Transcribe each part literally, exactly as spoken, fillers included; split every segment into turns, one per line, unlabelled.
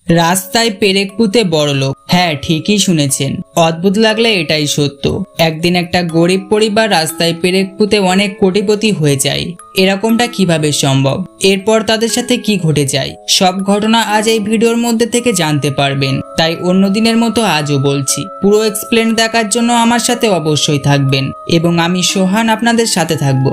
রাস্তায় পেরেক পুঁতে বড়লোক। হ্যাঁ, ঠিকই শুনেছেন। অদ্ভুত লাগলে এটাই সত্য। একদিন একটা গরিব পরিবার রাস্তায় পেরেক পুঁতে অনেক কোটিপতি হয়ে যায়। এরকমটা কিভাবে সম্ভব? এরপর তাদের সাথে কি ঘটে যায়, সব ঘটনা আজ এই ভিডিওর মধ্যে থেকে জানতে পারবেন। তাই অন্য দিনের মতো আজও বলছি, পুরো এক্সপ্লেন দেখার জন্য আমার সাথে অবশ্যই থাকবেন এবং আমি সোহান আপনাদের সাথে থাকবো।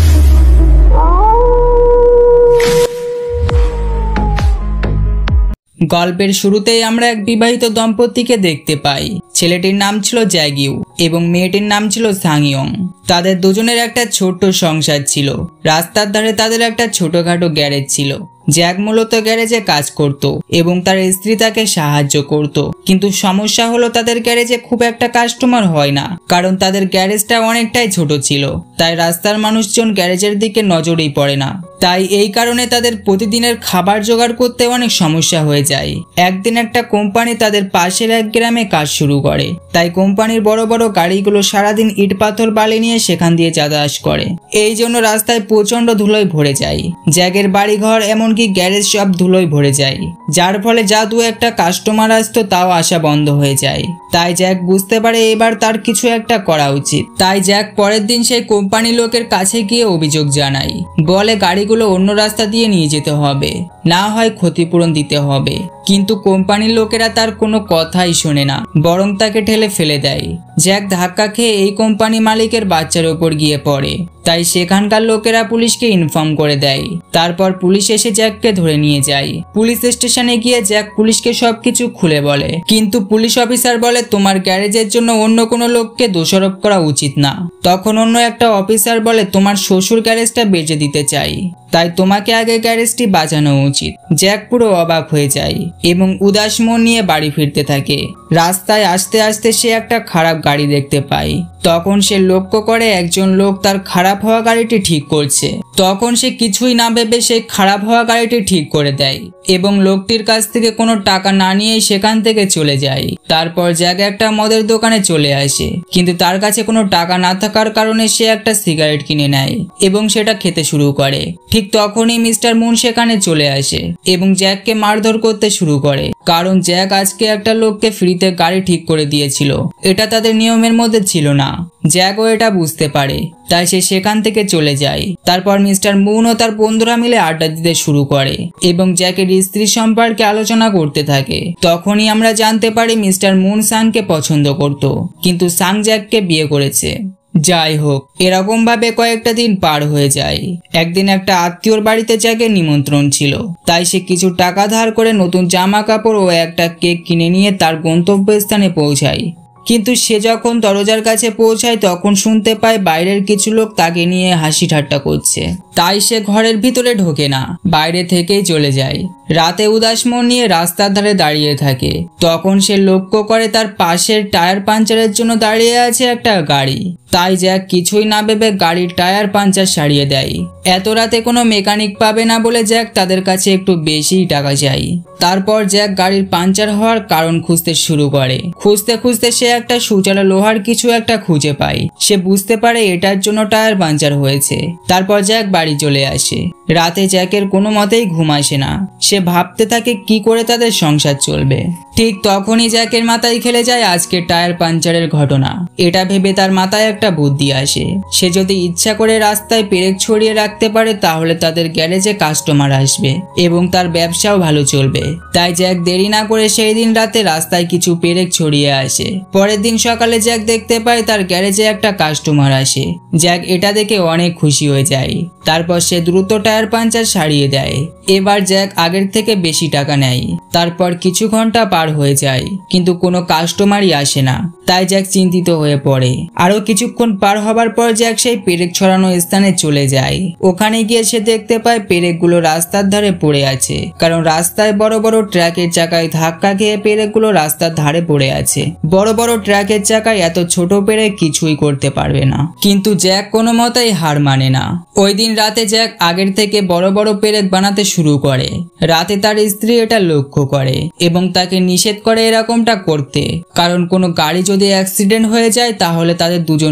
গল্পের শুরুতেই আমরা এক বিবাহিত দম্পতিকে দেখতে পাই। ছেলেটির নাম ছিল জ্যাগিউ এবং মেয়েটির নাম ছিল সাংইয়ং। তাদের দুজনের একটা ছোট্ট সংসার ছিল। রাস্তার ধারে তাদের একটা ছোটখাটো গ্যারেজ ছিল। জ্যাক মূলত গ্যারেজে কাজ করত এবং তার স্ত্রী তাকে সাহায্য করত। কিন্তু সমস্যা হলো তাদের গ্যারেজে খুব একটা কাস্টমার হয় না, কারণ তাদের গ্যারেজটা অনেকটাই ছোট ছিল। তাই রাস্তার মানুষজন গ্যারেজের দিকে নজরেই পড়ে না। তাই এই কারণে তাদের প্রতিদিনের খাবার জোগাড় করতে অনেক সমস্যা হয়ে যায়। একদিন একটা কোম্পানি তাদের পাশের এক গ্রামে কাজ শুরু করে। তাই কোম্পানির বড় বড় গাড়িগুলো সারাদিন ইট পাথর বালি নিয়ে সেখান দিয়ে যাতায়াত করে। এই জন্য রাস্তায় প্রচন্ড ধুলোয় ভরে যায়। জ্যাকের বাড়িঘর এমনকি গ্যারেজ সব ধুলোয় ভরে যায়, যার ফলে যা দু একটা কাস্টমার আসতো তাও আসা বন্ধ হয়ে যায়। তাই জ্যাক বুঝতে পারে এবার তার কিছু একটা করা উচিত। তাই জ্যাক পরের দিন সেই কোম্পানি লোকের কাছে গিয়ে অভিযোগ জানায়। বলে গাড়িগুলো অন্য রাস্তা দিয়ে নিয়ে যেতে হবে, না হয় ক্ষতিপূরণ দিতে হবে। কিন্তু কোম্পানির লোকেরা তার কোনো কথাই শোনে না, বরং তাকে ঠেলে ফেলে দেয়। জ্যাক ধাক্কা খেয়ে এই কোম্পানি মালিকের বাচ্চার ওপর গিয়ে পড়ে। তাই সেখানকার লোকেরা পুলিশকে ইনফর্ম করে দেয়। তারপর পুলিশ এসে জ্যাককে ধরে নিয়ে যায়। পুলিশ স্টেশনে গিয়ে জ্যাক পুলিশকে সবকিছু খুলে বলে। কিন্তু পুলিশ অফিসার বলে, তোমার গ্যারেজের জন্য অন্য কোনো লোককে দোষারোপ করা উচিত না। তখন অন্য একটা অফিসার বলে, তোমার শ্বশুর গ্যারেজটা বেচে দিতে চাই, তাই তোমাকে আগে গ্যারেজটি বাঁচানো উচিত। জ্যাক পুরো অবাক হয়ে যায় এবং উদাস মন নিয়ে বাড়ি ফিরতে থাকে। রাস্তায় আসতে আসতে সে একটা খারাপ গাড়ি দেখতে পায়। তখন সে লক্ষ্য করে একজন লোক তার খারাপ হওয়া গাড়িটি ঠিক করছে। তখন সে কিছুই না ভেবে সেই খারাপ হওয়া গাড়িটি ঠিক করে দেয় এবং লোকটির কাছ থেকে কোনো টাকা না নিয়েই সেখান থেকে চলে যায়। তারপর জ্যাক একটা মদের দোকানে চলে আসে, কিন্তু তার কাছে কোনো টাকা না থাকার কারণে সে একটা সিগারেট কিনে নেয় এবং সেটা খেতে শুরু করে। ঠিক তখনই মিস্টার মুন সেখানে চলে আসে এবং জ্যাককে মারধর করতে শুরু করে, কারণ জ্যাক আজকে একটা লোককে ফ্রিতে গাড়ি ঠিক করে দিয়েছিল। এটা তাদের নিয়মের মধ্যে ছিল না। জ্যাকও এটা বুঝতে পারে, তাই সে সেখান থেকে চলে যায়। তারপর মিস্টার মুন ও তার বন্ধুরা মিলে আড্ডা দিতে শুরু করে এবং জ্যাকের স্ত্রী সম্পর্কে আলোচনা করতে থাকে। তখনই আমরা জানতে পারি মিস্টার মুন সাংকে পছন্দ করত, কিন্তু সাং জ্যাককে বিয়ে করেছে। যাই হোক, এরকম ভাবে কয়েকটা দিন পার হয়ে যায়। একদিন একটা আত্মীয়র বাড়িতে জ্যাকের নিমন্ত্রণ ছিল, তাই সে কিছু টাকা ধার করে নতুন জামা কাপড় ও একটা কেক কিনে নিয়ে তার গন্তব্যস্থানে পৌঁছায়। কিন্তু সে যখন দরজার কাছে পৌঁছায় তখন শুনতে পায় বাইরের কিছু লোক তাকে নিয়ে হাসি ঠাট্টা করছে। তাই সে ঘরের ভিতরে ঢোকে না, বাইরে থেকেই চলে যায়। রাতে উদাস মন নিয়ে রাস্তার ধারে দাঁড়িয়ে থাকে। তখন সে লক্ষ্য করে তার পাশের টায়ার পাঞ্চারের জন্য দাঁড়িয়ে আছে একটা গাড়ি। তাই জ্যাক কিছুই না ভেবে গাড়ির টায়ার পাঞ্চার সারিয়ে দেয়। এত রাতে কোনো মেকানিক পাবে না বলে জ্যাক তাদের কাছে একটু বেশিই টাকা চাই। তারপর জ্যাক গাড়ির পাঞ্চার হওয়ার কারণ খুঁজতে শুরু করে। খুঁজতে খুঁজতে সে একটা সূচালো লোহার কিছু একটা খুঁজে পায়। সে বুঝতে পারে এটার জন্য টায়ার পাঞ্চার হয়েছে। তারপর জ্যাক বাড়ি চলে আসে। রাতে জ্যাকের কোনো মতেই ঘুম আসে না। সে ভাবতে থাকে কি করে তাদের সংসার চলবে। ঠিক তখনই জ্যাকের মাথায় খেলে যায় আজকের টায়ার পাঞ্চারের ঘটনা। এটা ভেবে তার মাথায় একটা বুদ্ধি আসে। সে যদি ইচ্ছা করে রাস্তায় পেরেক ছড়িয়ে রাখতে পারে তাহলে তাদের গ্যারেজে কাস্টমার আসবে এবং তার ব্যবসাও ভালো চলবে। তাই জ্যাক দেরি না করে সেই দিন রাতে রাস্তায় কিছু পেরেক ছড়িয়ে আসে। পরের দিন সকালে জ্যাক দেখতে পায় তার গ্যারেজে একটা কাস্টমার আসে। জ্যাক এটা দেখে অনেক খুশি হয়ে যায়। তারপর সে দ্রুত টায়ার পাঞ্চার সারিয়ে দেয়। এবার জ্যাক আগের থেকে বেশি টাকা নেয়। তারপর কিছু ঘন্টা পার হয়ে যায়, কিন্তু কোনো কাস্টমারই আসে না। তাই জ্যাক চিন্তিত হয়ে পড়ে। আরো কিছুক্ষণ পার হবার পর জ্যাক সেই পেরেক ছড়ানো স্থানে চলে যায়। ওখানে গিয়ে সে দেখতে পায় পেরেকগুলো রাস্তার ধারে পড়ে আছে, কারণ রাস্তায় বড় বড় ট্রাকের চাকায় ধাক্কা খেয়ে পেরেকগুলো রাস্তার ধারে পড়ে আছে। বড় বড় ট্রাকের চাকায় এত ছোট পেরেক কিছুই করতে পারবে না। কিন্তু জ্যাক কোনো মতেই হার মানে না। ওই দিন রাতে জ্যাক আগের থেকে বড় বড় পেরেক বানাতে শুরু করে। রাতে তার স্ত্রী এটা লক্ষ্য করে এবং তাকে নিষেধ করে এরকমটা করতে, কারণ কোনো গাড়ি যদি অ্যাক্সিডেন্ট হয়ে যায় তাহলে তাদের দুজন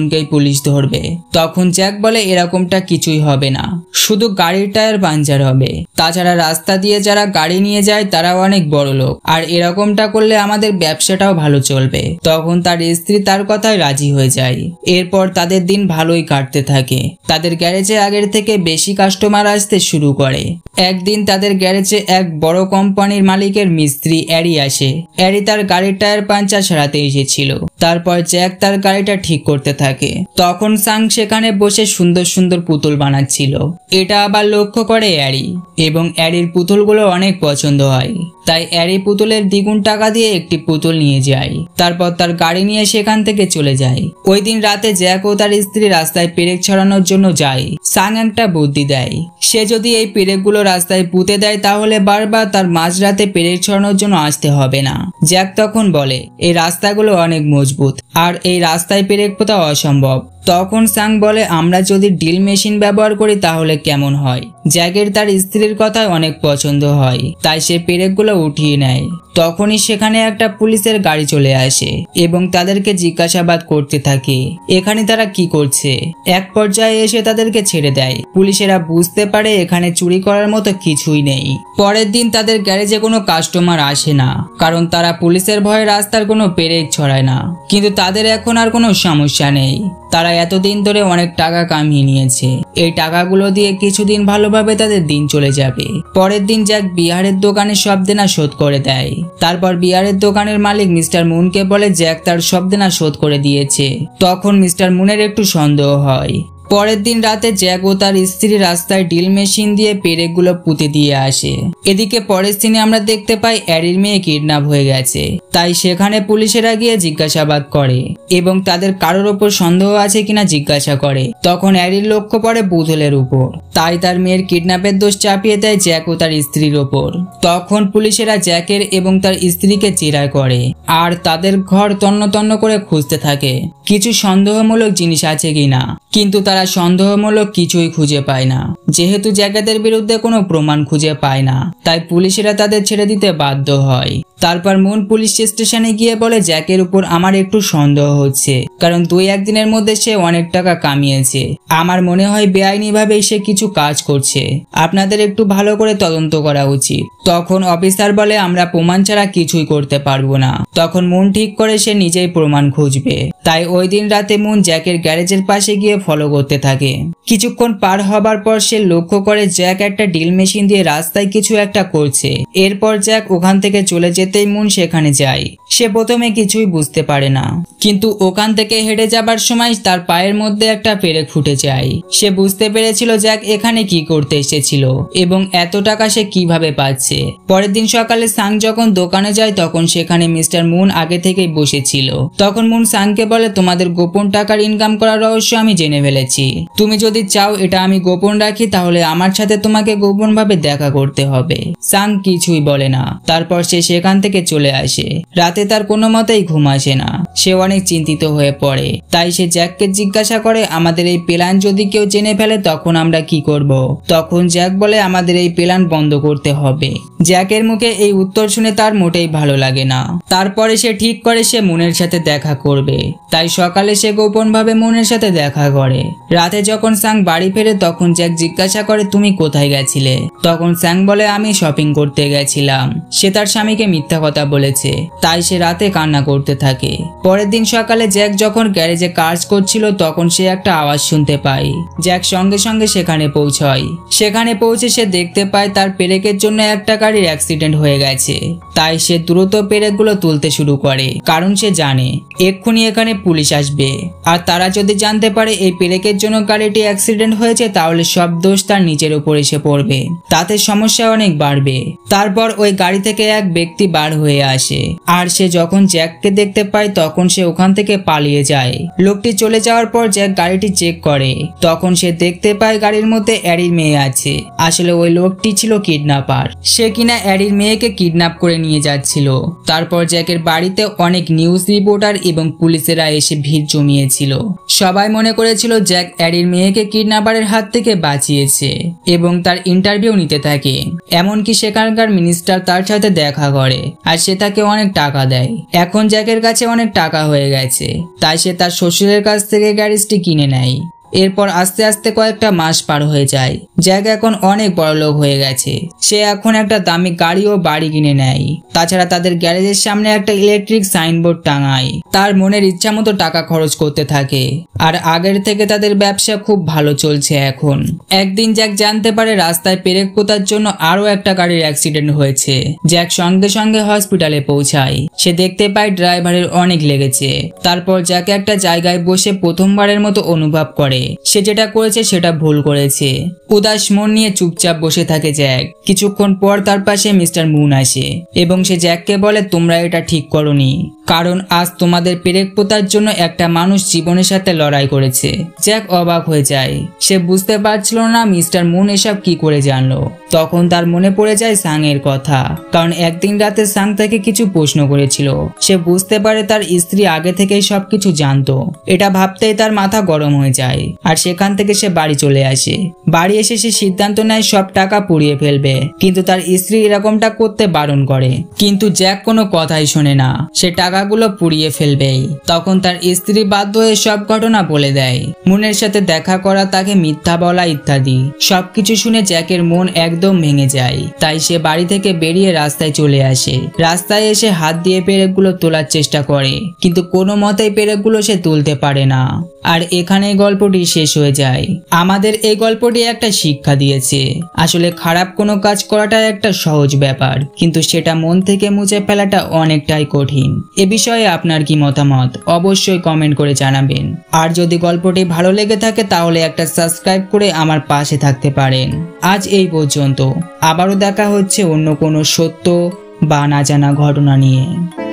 দুজনকেই পুলিশ ধরবে। তখন জ্যাক বলে এরকমটা কিছুই হবে না, শুধু গাড়ির টায়ার পাঞ্চার হবে। তাছাড়া রাস্তা দিয়ে যারা গাড়ি নিয়ে যায় তারাও অনেক বড় লোক, আর এরকমটা করলে আমাদের ব্যবসাটাও ভালো চলবে। তখন তার স্ত্রী তার কথায় রাজি হয়ে যায়। এরপর তাদের দিন ভালোই কাটতে থাকে। তাদের গ্যারেজে আগের থেকে বেশি কাস্টমার আসতে শুরু করে। একদিন তাদের গ্যারেজে এক বড় কোম্পানির মালিকের মিস্ত্রি অ্যারি আসে। অ্যারি তার গাড়ির টায়ার পাঞ্চার সারাতে এসেছিল। তারপর জ্যাক তার গাড়িটা ঠিক করতে থাকে। তখন সাং সেখানে বসে সুন্দর সুন্দর পুতুল বানাচ্ছিল। এটা আবার লক্ষ্য করে অ্যারি, এবং অ্যারির পুতুলগুলো অনেক পছন্দ হয়। তাই অ্যারি পুতুলের দ্বিগুণ টাকা দিয়ে একটি পুতুল নিয়ে যায়। তারপর তার গাড়ি নিয়ে সেখান থেকে চলে যায়। ওই দিন রাতে জ্যাক ও তার স্ত্রী রাস্তায় পেরেক ছড়ানোর জন্য যায়। সাং একটা বুদ্ধি দেয়, সে যদি এই পেরেকগুলো রাস্তায় পুঁতে দেয় তাহলে বারবার তার মাঝরাতে পেরেক ছড়ানোর জন্য আসতে হবে না। জ্যাক তখন বলে এই রাস্তাগুলো অনেক মজবুত, আর এই রাস্তায় পেরেক পোঁতা অসম্ভব। তখন সাং বলে আমরা যদি ড্রিল মেশিন ব্যবহার করি তাহলে কেমন হয়। জ্যাকের তার স্ত্রীর কথায় অনেক পছন্দ হয়, তাই সে পেরেকগুলো উঠিয়ে নেয়। তখনই সেখানে একটা পুলিশের গাড়ি চলে আসে এবং তাদেরকে জিজ্ঞাসাবাদ করতে থাকে এখানে তারা কি করছে। এক পর্যায়ে এসে তাদেরকে ছেড়ে দেয়। পুলিশেরা বুঝতে পারে এখানে চুরি করার মতো কিছুই নেই। পরের দিন তাদের গ্যারেজে কোনো কাস্টমার আসে না, কারণ তারা পুলিশের ভয়ে রাস্তার কোনো পেরেক ছড়ায় না। কিন্তু তাদের এখন আর কোনো সমস্যা নেই। তারা এতদিন ধরে অনেক টাকা কামিয়ে নিয়েছে। এই টাকাগুলো দিয়ে কিছুদিন ভালোভাবে তাদের দিন চলে যাবে। পরের দিন জ্যাক বিহারের দোকানে সব দেনা শোধ করে দেয়। তারপর বিহারের দোকানের মালিক মিস্টার মুনকে বলে জ্যাক তার সব দেনা শোধ করে দিয়েছে। তখন মিস্টার মুনের একটু সন্দেহ হয়। পরের দিন রাতে জ্যাক ও তার স্ত্রী রাস্তায় ড্রিল মেশিন দিয়ে পেরেকগুলো পুঁতে দিয়ে আসে। এদিকে পরের দিনে আমরা দেখতে পাই অ্যারির মেয়ে কিডন্যাপ হয়ে গেছে। তাই সেখানে পুলিশেরা গিয়ে জিজ্ঞাসাবাদ করে এবং তাদের কারোর ওপর সন্দেহ আছে কিনা জিজ্ঞাসা করে। তখন অ্যারির লক্ষ্য পড়ে পুতুলের উপর, তাই তার মেয়ের কিডন্যাপের দোষ চাপিয়ে দেয় জ্যাক ও তার স্ত্রীর ওপর। তখন পুলিশেরা জ্যাকের এবং তার স্ত্রীকে জেরা করে আর তাদের ঘর তন্ন তন্ন করে খুঁজতে থাকে কিছু সন্দেহমূলক জিনিস আছে কিনা। কিন্তু তারা সন্দেহমূলক কিছুই খুঁজে পায় না। যেহেতু জ্যাকেদের বিরুদ্ধে কোনো প্রমাণ খুঁজে পায় না, তাই পুলিশেরা তাদের ছেড়ে দিতে বাধ্য হয়। তারপর মুন পুলিশ স্টেশনে গিয়ে বলে জ্যাকের উপর আমার একটু সন্দেহ হচ্ছে, কারণ দুই একদিনের মধ্যে সে অনেক টাকা কামিয়েছে। আমার মনে হয় বেআইনিভাবে সে কিছু কাজ করছে। আপনাদের একটু ভালো করে তদন্ত করা উচিত। তখন অফিসার বলে আমরা প্রমাণ ছাড়া কিছুই করতে পারবো না। তখন মুন ঠিক করে সে নিজেই প্রমাণ খুঁজবে। তাই ওই দিন রাতে মুন জ্যাকের গ্যারেজের পাশে গিয়ে ফলো করতে থাকে। কিছুক্ষণ পার হবার পর সে লক্ষ্য করে জ্যাক একটা ড্রিল মেশিন দিয়ে রাস্তায় কিছু একটা করছে। এরপর জ্যাক ওখান থেকে চলে যেতেই মুন সেখানে যায়। সে প্রথমে কিছুই বুঝতে পারে না, কিন্তু ওখান থেকে হেঁটে যাবার সময় তার পায়ের মধ্যে একটা পেরেক ফুটে যায়। সে বুঝতে পেরেছিল জ্যাক এখানে কি করতে এসেছিল এবং এত টাকা সে কিভাবে পাচ্ছে। পরের দিন সকালে সাং যখন দোকানে যায় তখন সেখানে মিস্টার মুন আগে থেকেই বসেছিল। তখন মুন সাংকে বলে তোমাদের গোপন টাকার ইনকাম করার রহস্য আমি জেনে ফেলেছি। তুমি যদি চাও এটা আমি গোপন রাখি তাহলে আমার সাথে তোমাকে গোপন ভাবে দেখা করতে হবে। সাং কিছুই বলে না। তারপর সে সেখান থেকে চলে আসে। রাতে তার কোনো মতেই ঘুম আসে না। সে অনেক চিন্তিত হয়ে পড়ে। তাই সে জ্যাককে জিজ্ঞাসা করে আমাদের এই প্ল্যান যদি কেউ জেনে ফেলে তখন আমরা কি করব। তখন জ্যাক বলে আমাদের এই প্ল্যান বন্ধ করতে হবে। জ্যাকের মুখে এই উত্তর শুনে তার মোটেই ভালো লাগে না। তারপরে সে ঠিক করে সে মুনের সাথে দেখা করবে। তাই সকালে সে গোপন ভাবে মুনের সাথে দেখা করে। রাতে যখন সাং বাড়ি ফেরে তখন জ্যাক জিজ্ঞাসা করে তুমি কোথায় গেছিলে। তখন সাং বলে আমি শপিং করতে গেছিলাম। সে তার স্বামীকে মিথ্যা কথা বলেছে, তাই সে রাতে কান্না করতে থাকে। পরের দিন সকালে জ্যাক যখন গ্যারেজে কাজ করছিল তখন সে একটা আওয়াজ শুনতে পায়। জ্যাক সঙ্গে সঙ্গে সেখানে পৌঁছায়। সেখানে পৌঁছে সে দেখতে পায় তার পেরেকের জন্য একটা গাড়ির অ্যাক্সিডেন্ট হয়ে গেছে। তাই সে দ্রুত পেরেকগুলো তুলতে শুরু করে, কারণ সে জানে এক্ষুনি এখানে পুলিশ আসবে। আর তারা যদি জানতে পারে এই পেরেকের জন্য গাড়িটি অ্যাক্সিডেন্ট হয়েছে তাহলে সব দোষ তার নিজের উপর এসে পড়বে। তাতে সমস্যা অনেক বাড়বে। তারপর ওই গাড়ি থেকে এক ব্যক্তি বার হয়ে আসে আর সে যখন জ্যাককে দেখতে পায় তখন সে ওখান থেকে পালিয়ে যায়। লোকটি চলে যাওয়ার পর জ্যাক গাড়িটি চেক করে। তখন সে দেখতে পায় গাড়ির মধ্যে অ্যারির মেয়ে আছে। আসলে ওই লোকটি ছিল কিডন্যাপার। সে কিনা অ্যারির মেয়েকে কিডন্যাপ করে নিয়ে যাচ্ছিল। তারপর জ্যাকের বাড়িতে অনেক নিউজ রিপোর্টার এবং পুলিশেরা এসে ভিড় জমিয়েছিল। সবাই মনে করেছিল জ্যাক অ্যারির মেয়েকে কিডন্যাপারের হাত থেকে বাঁচিয়েছে এবং তার ইন্টারভিউ নিতে থাকে। এমনকি সেখানকার মিনিস্টার তার সাথে দেখা করে আর সে তাকে অনেক টাকা দেয়। এখন জ্যাকের কাছে অনেক টাকা হয়ে গেছে, তাই সে তার শ্বশুরের কাছ থেকে গ্যারেজটি কিনে নেয়। এরপর আস্তে আস্তে কয়েকটা মাস পার হয়ে যায়। জ্যাক এখন অনেক বড়লোক হয়ে গেছে। সে এখন একটা দামি গাড়ি ও বাড়ি কিনে নেয়। তাছাড়া তাদের গ্যারেজের সামনে একটা ইলেকট্রিক সাইনবোর্ড টাঙায়। তার মনের ইচ্ছা মতো টাকা খরচ করতে থাকে। আর আগের থেকে তাদের ব্যবসা খুব ভালো চলছে এখন। একদিন জ্যাক জানতে পারে রাস্তায় পেরেক পোতার জন্য আরো একটা গাড়ির অ্যাক্সিডেন্ট হয়েছে। জ্যাক সঙ্গে সঙ্গে হসপিটালে পৌঁছায়। সে দেখতে পায় ড্রাইভারের অনেক লেগেছে। তারপর জ্যাক একটা জায়গায় বসে প্রথমবারের মতো অনুভব করে সে যেটা করেছে সেটা ভুল করেছে। উদাস মন নিয়ে চুপচাপ বসে থাকে জ্যাক। কিছুক্ষণ পর তার পাশে মিস্টার মুন আসে এবং সে জ্যাককে বলে, তোমরা এটা ঠিক করোনি, কারণ আজ তোমাদের পেরেক পোতার জন্য একটা মানুষ জীবনের সাথে লড়াই করেছে। জ্যাক অবাক হয়ে যায়। সে বুঝতে পারছিল না মিস্টার মুন এসব কি করে জানলো। তখন তার মনে পড়ে যায় সাং এর কথা, কারণ একদিন রাতে সাং তাকে কিছু প্রশ্ন করেছিল। সে বুঝতে পারে তার স্ত্রী আগে থেকেই সবকিছু জানতো। এটা ভাবতেই তার মাথা গরম হয়ে যায় আর সেখান থেকে সে বাড়ি চলে আসে। বাড়ি এসে সে সিদ্ধান্ত নেয় সব টাকা পুড়িয়ে ফেলবে, কিন্তু তার স্ত্রী এরকমটা করতে বারণ করে। কিন্তু জ্যাক কোনো কথাই শোনে না, সে টাকাগুলো পুড়িয়ে ফেলবেই। তখন তার স্ত্রী বাধ্য হয়ে সব ঘটনা বলে দেয়। মুনের সাথে দেখা করা, তাকে মিথ্যা বলা ইত্যাদি। সবকিছু শুনে জ্যাকের মন একদম ভেঙে যায়। তাই সে বাড়ি থেকে বেরিয়ে রাস্তায় চলে আসে। রাস্তায় এসে হাত দিয়ে পেরেকগুলো তোলার চেষ্টা করে, কিন্তু কোনো মতেই পেরেকগুলো সে তুলতে পারে না। আর এখানেই গল্পটি শেষ হয়ে যায়। আমাদের এই গল্পটি একটা শিক্ষা দিয়েছে। আসলে খারাপ কোনো কাজ করাটা একটা সহজ ব্যাপার, কিন্তু সেটা মন থেকে মুছে ফেলাটা অনেকটাই কঠিন। এ বিষয়ে আপনার কি মতামত অবশ্যই কমেন্ট করে জানাবেন। আর যদি গল্পটি ভালো লেগে থাকে তাহলে একটা সাবস্ক্রাইব করে আমার পাশে থাকতে পারেন। আজ এই পর্যন্ত, আবারও দেখা হচ্ছে অন্য কোনো সত্য বা না জানা ঘটনা নিয়ে।